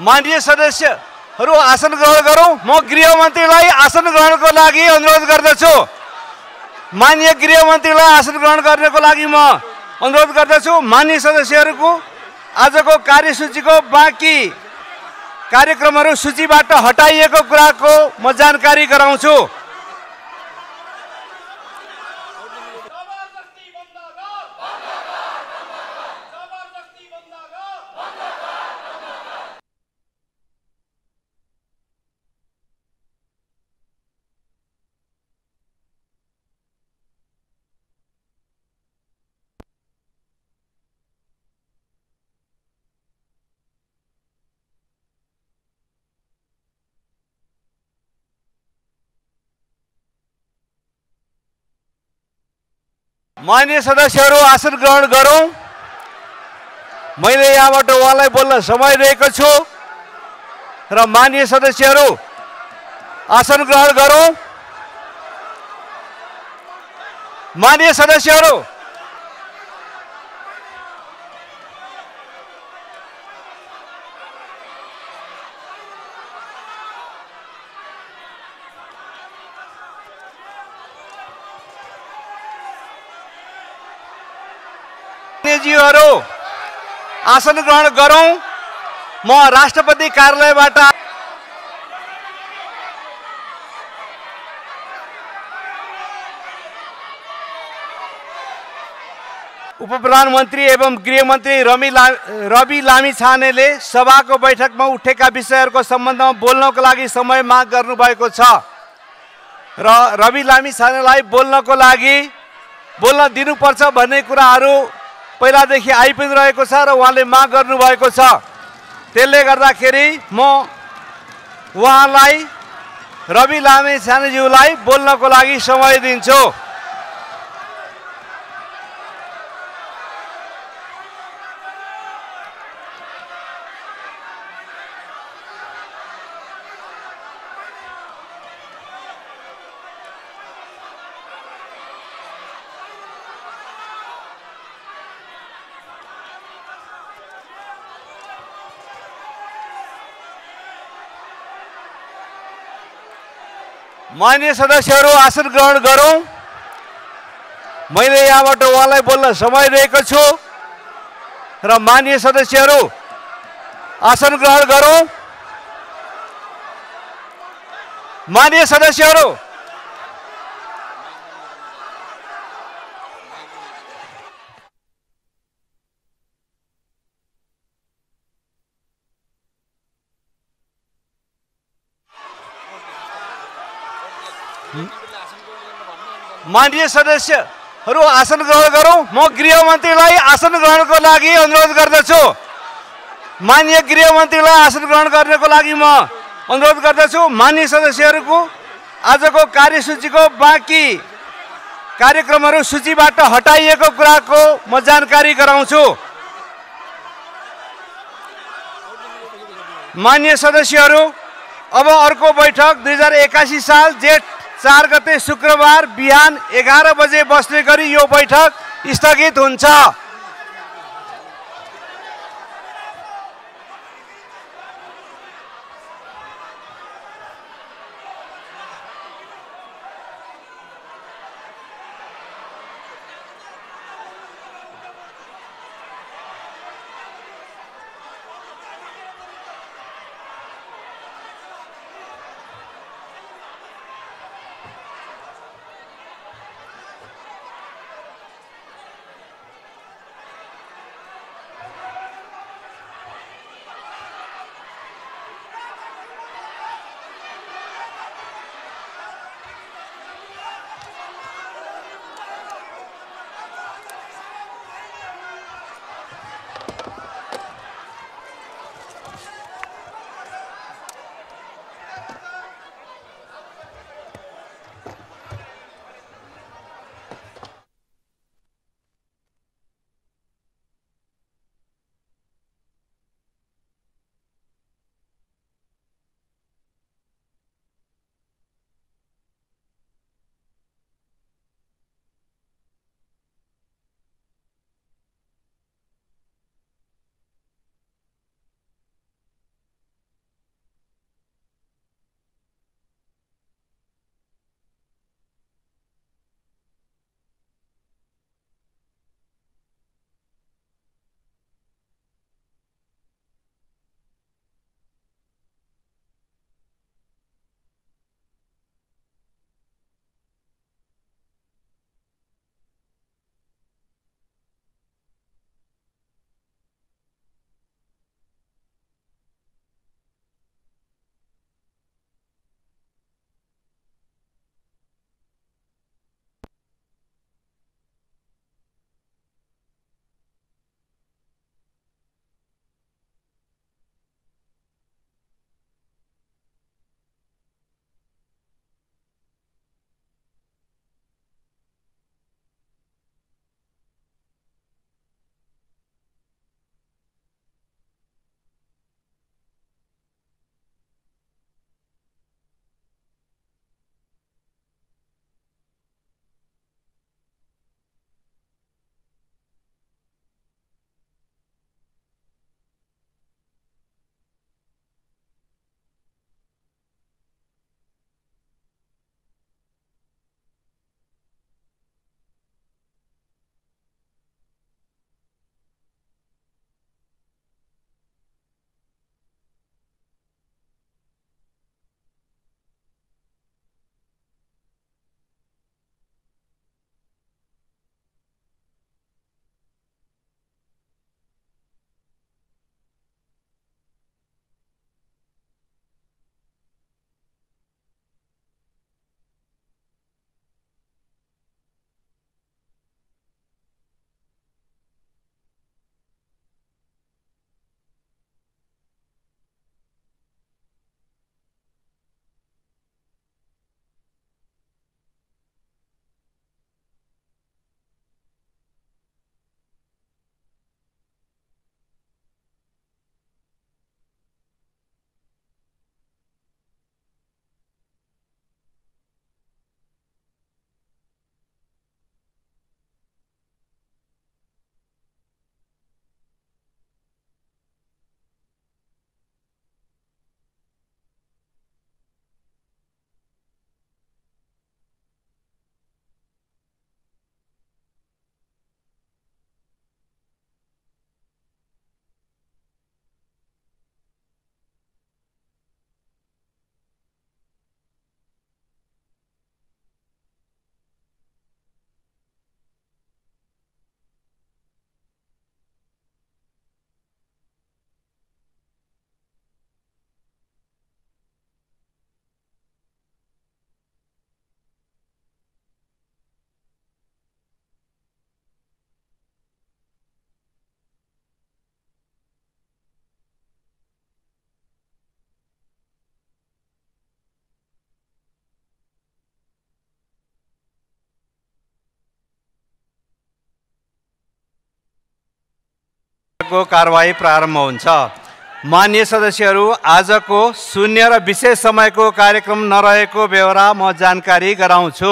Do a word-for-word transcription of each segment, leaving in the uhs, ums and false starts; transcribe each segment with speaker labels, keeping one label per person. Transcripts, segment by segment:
Speaker 1: माननीय सदस्यहरू आसन ग्रहण गरौँ। म गृहमन्त्रीलाई आसन ग्रहणको लागि अनुरोध गर्दछु। माननीय गृहमन्त्रीलाई आसन ग्रहण गर्नको लागि म अनुरोध गर्दछु। माननीय सदस्यहरूको आजको कार्यसूचीको बाँकी कार्यक्रमहरू सूचीबाट हटाइएको कुराको म जानकारी गराउँछु। माननीय सदस्यहरू आसन ग्रहण गरौँ। मैले यहाँबाट उहाँलाई बोल्न समय दिएको छु र माननीय सदस्यहरू आसन ग्रहण गरौँ। माननीय सदस्यहरू जीहरू आसन ग्रहण गरौँ। म राष्ट्रपति कार्यालयबाट उप प्रधानमन्त्री एवं गृहमन्त्री रवि ला रवि लामिछानेले सभाको बैठकमा उठेका विषयहरूको सम्बन्धमा बोल्नको लागि समय माग गर्नुभएको छ र रवि लामिछानेलाई बोल्नको लागि बोल्न दिनुपर्छ भन्ने कुराहरू पहिलादेखि आइपुगि रहेको छ र उहाँले माग गर्नुभएको छ। त्यसले गर्दाखेरि म उहाँलाई रवि लामिछानेज्यूलाई बोल्नको लागि समय दिन्छु। माननीय सदस्यहरू आसन ग्रहण गरौँ। मैले यहाँबाट उहाँलाई बोल्न समय दिएको छु र माननीय सदस्यहरू आसन ग्रहण गरौँ। माननीय सदस्यहरू माननीय सदस्यहरू आसन ग्रहण गरौँ। म गृहमन्त्रीलाई आसन ग्रहणको लागि अनुरोध गर्दछु। माननीय गृहमन्त्रीलाई आसन ग्रहण गर्नको लागि म अनुरोध गर्दछु। माननीय सदस्यहरूको आजको कार्यसूचीको बाँकी कार्यक्रमहरू सूचीबाट हटाइएको कुराको म जानकारी गराउँछु। माननीय सदस्यहरू अब अर्को बैठक दुई हजार एकासी साल जेठ चार गते शुक्रबार बिहान एघार बजे बस्ने गरी यो बैठक स्थगित हुन्छ। को कारबाही प्रारम्भ हुन्छ। माननीय सदस्यहरू, आजको शून्य र विशेष समयको कार्यक्रम नरहेको बेहोरा म जानकारी गराउँछु।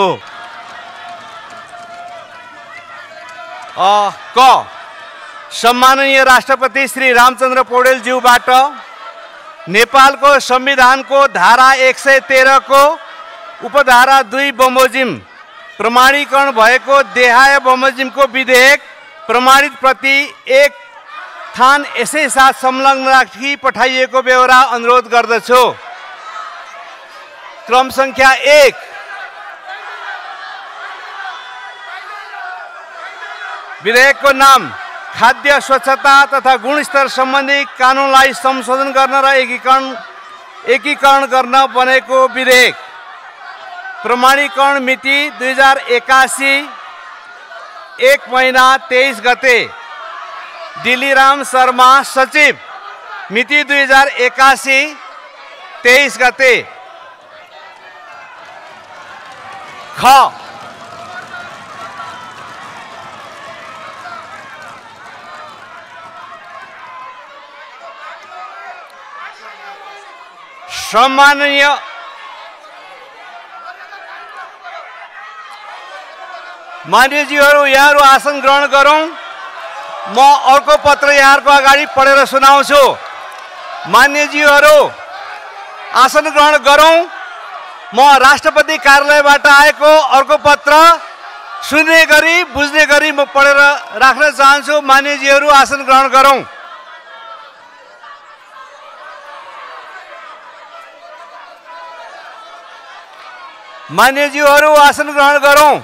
Speaker 1: क सम्माननीय राष्ट्रपति श्री रामचन्द्र पौडेलज्यूबाट नेपालको संविधानको धारा एक सय तेह्र को उपधारा दुई बमोजिम प्रमाणीकरण भएको देहाय बमोजिमको विधेयक प्रमाणित प्रति एक थान यसै साथ संलग्न राखी पठाइएको बेहोरा अनुरोध गर्दछु। क्रम संख्या एक, विधेयकको नाम खाद्य स्वच्छता तथा गुणस्तर सम्बन्धी कानुनलाई संशोधन गर्न र एकीकरण एकीकरण गर्न बनेको विधेयक। प्रमाणीकरण मिति दुई हजार एकासी एक महिना तेईस गते। दिलीराम शर्मा सचिव, मिति दुई हजार एकासी तेईस गते। ख सम्माननीय मान्यज्यूहरू, यहाँहरू आसन ग्रहण गरौँ। म अर्को पत्र यहाँहरूको अगाडि पढेर सुनाउँछु। मान्यज्यूहरू, आसन ग्रहण गरौँ। म राष्ट्रपति कार्यालयबाट आएको अर्को पत्र सुन्ने गरी बुझ्ने गरी म पढेर राख्न चाहन्छु। मान्यज्यूहरू, आसन ग्रहण गरौँ। मान्यज्यूहरू, आसन ग्रहण गरौँ।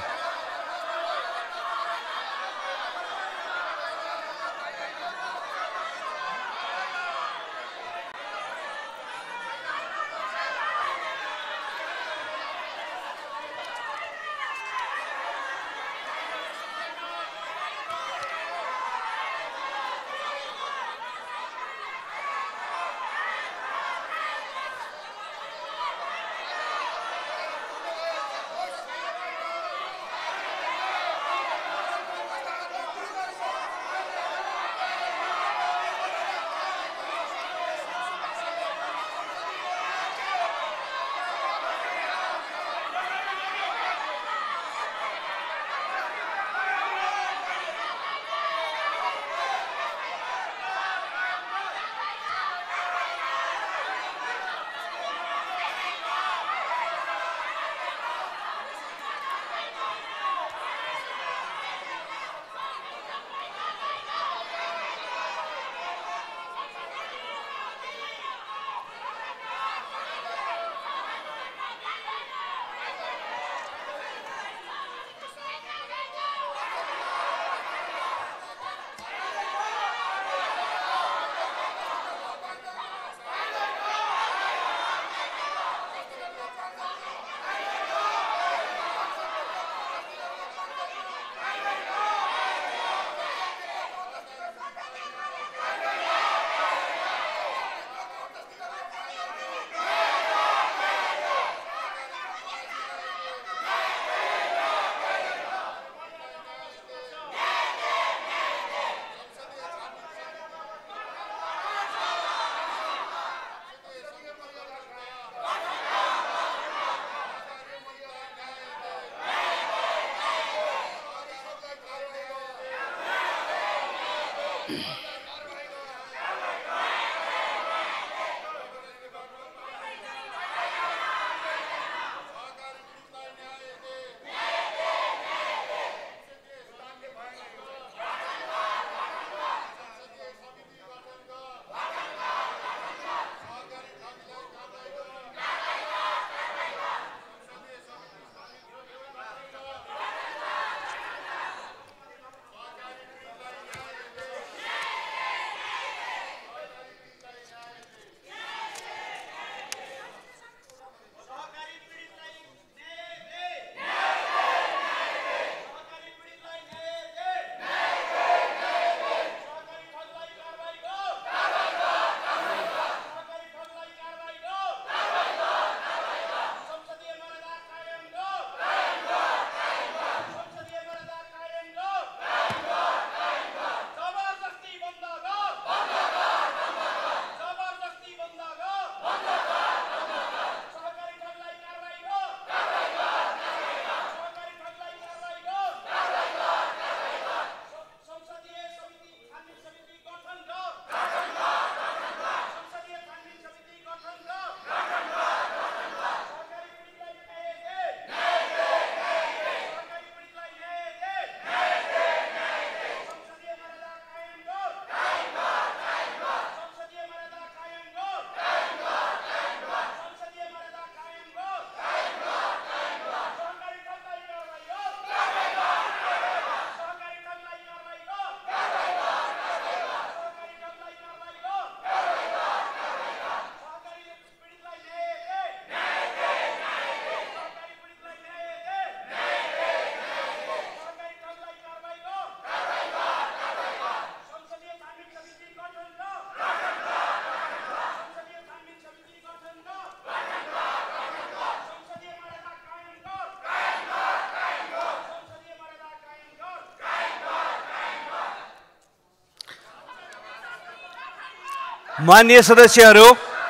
Speaker 1: माननीय सदस्यहरू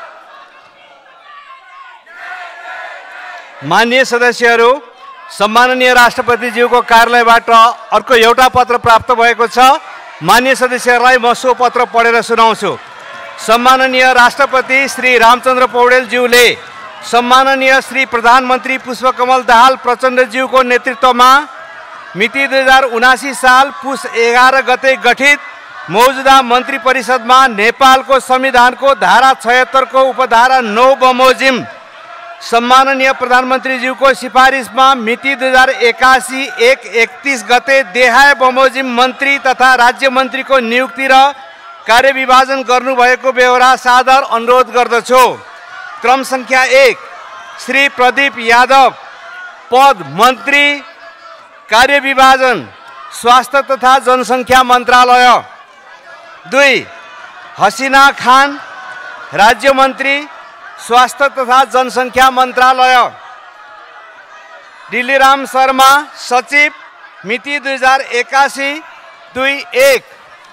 Speaker 1: माननीय सदस्यहरू सम्माननीय राष्ट्रपतिज्यूको कार्यालयबाट अर्को एउटा पत्र प्राप्त भएको छ। माननीय सदस्यहरूलाई म सो पत्र पढेर सुनाउँछु। सम्माननीय राष्ट्रपति श्री रामचन्द्र पौडेलज्यूले सम्माननीय श्री प्रधानमन्त्री पुष्पकमल दाहाल प्रचण्डज्यूको नेतृत्वमा मिति दुई हजार उनासी साल पुस एघार गते गठित मौजुदा मन्त्री परिषदमा नेपालको संविधानको धारा छयत्तरको उपधारा नौ बमोजिम सम्माननीय प्रधानमन्त्रीज्यूको सिफारिसमा मिति दुई हजार एकासी एक एकतिस गते देहाय बमोजिम मन्त्री तथा राज्य मन्त्रीको नियुक्ति र कार्यविभाजन गर्नुभएको बेहोरा सादर अनुरोध गर्दछु। क्रम संख्या एक, श्री प्रदीप यादव, पद मन्त्री, कार्यविभाजन स्वास्थ्य तथा जनसङ्ख्या मन्त्रालय। दुई, हसिना खान, राज्य मन्त्री, स्वास्थ्य तथा जनसङ्ख्या मन्त्रालय। दिल्लीराम शर्मा, सचिव, मिति दुई हजार एकासी दुई एक।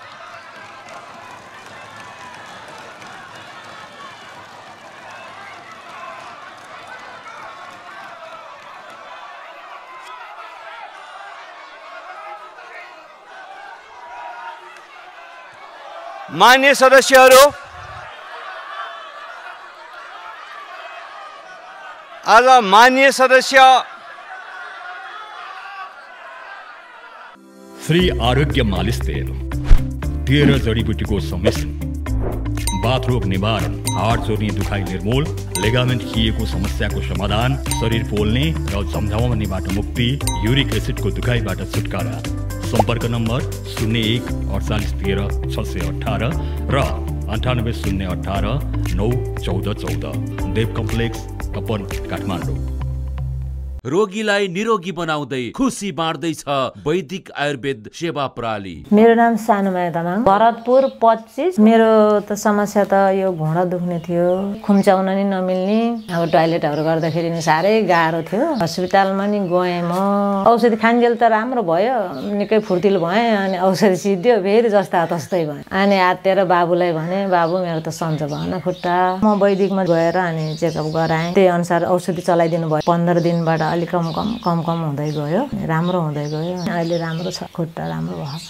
Speaker 1: मान्य सदस्यहरू, आज मान्य सदस्य
Speaker 2: श्री आरोग्य मालिश तेल तेह्र जडीबुटीको सम्मिश्रण बाथरोग निवारण, हाड चोर्ने दुखाइ निर्मूल, लेगामेन्ट खिएको समस्याको समाधान, शरीर पोल्ने र झमझमाउनेबाट मुक्ति, युरिक एसिडको दुखाइबाट छुटकारा। सम्पर्क नम्बर शून्य एक अडचालिस तेह्र छ सय अठार र अन्ठानब्बे शून्य अठार नौ चौध चौध। देव कम्प्लेक्स, कपन, काठमाडौँ।
Speaker 3: रोगीलाई निरोगी बनाउँदै खुसी बाँड्दैछ वैदिक आयुर्वेद सेवा प्रणाली।
Speaker 4: मेरो नाम सानुमाया तामाङ, भरतपुर पच्चीस। मेरो त समस्या त यो घुँडा दुख्ने थियो, खुम्चाउन नि नमिल्ने, अब टोयलेटहरू गर्दाखेरि नि साह्रै गाह्रो थियो। हस्पिटलमा नि गएँ म, औषधि खान्जेल त राम्रो भयो, निकै फुर्तिलो भएँ। अनि औषधि सिद्धियो, फेरि जस्ता तस्तै भएँ। अनि आत्तिएर बाबुलाई भने, बाबु मेरो त सन्चो भएन खुट्टा। म वैदिकमा गएर अनि चेकअप गराएँ, त्यही अनुसार औषधि चलाइदिनु भयो। पन्ध्र दिनबाट अलिक कम कम कम कम हुँदै गयो, राम्रो हुँदै गयो। अहिले राम्रो छ, खुट्टा राम्रो भयो।